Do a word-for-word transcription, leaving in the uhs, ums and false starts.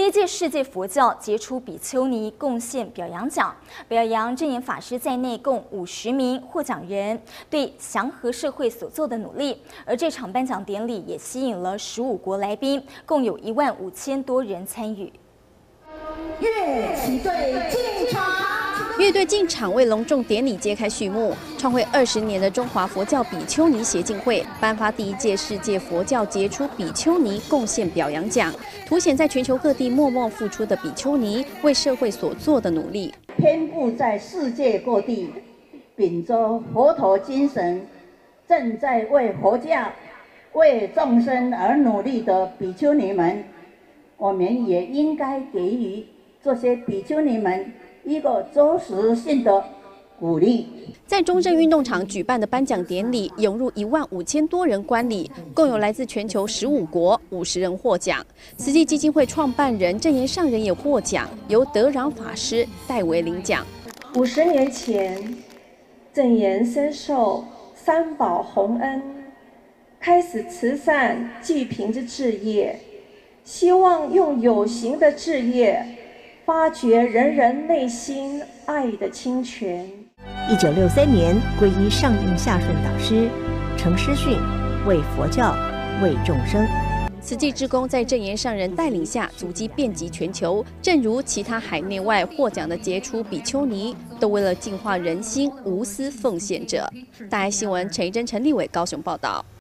一届世界佛教杰出比丘尼贡献表扬奖，表扬正言法师在内共五十名获奖人对祥和社会所做的努力。而这场颁奖典礼也吸引了十五国来宾，共有一万五千多人参与。 乐旗队进场。 乐队进场为隆重典礼揭开序幕。创会二十年的中华佛教比丘尼协进会颁发第一届世界佛教杰出比丘尼贡献表扬奖，凸显在全球各地默默付出的比丘尼为社会所做的努力。 遍布在世界各地，秉着佛陀精神，正在为佛教、为众生而努力的比丘尼们，我们也应该给予这些比丘尼们 一个真实性的鼓励。 在中正运动场举办的颁奖典礼，涌入一万五千多人观礼，共有来自全球十五国五十人获奖。慈济基金会创办人正言上人也获奖，由德壤法师代为领奖。 五十年前，正言深受三宝洪恩，开始慈善济贫之志业，希望用有形的志业 发掘人人内心爱的清泉。 一九六三年皈依上印下顺导师程师训，为佛教，为众生。 慈济志工在正言上人带领下，足迹遍及全球。正如其他海内外获奖的杰出比丘尼，都为了净化人心，无私奉献者。大爱新闻陈一真、陈立伟高雄报道。